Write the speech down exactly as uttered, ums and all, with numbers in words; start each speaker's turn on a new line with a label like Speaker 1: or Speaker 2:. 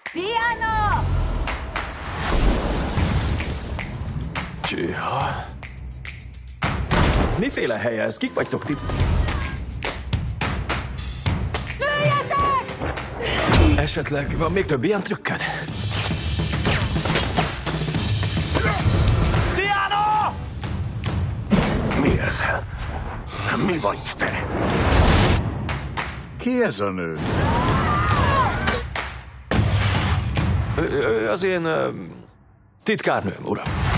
Speaker 1: Piano!
Speaker 2: Csíha. Miféle hely ez? Kik vagytok ti?
Speaker 1: Lőjetek!
Speaker 2: Esetleg van még több ilyen trükköd?
Speaker 3: Diana! Mi ez? Mi vagy te? Ki ez a nő?
Speaker 2: Ő, ő az én ö, titkárnőm, uram.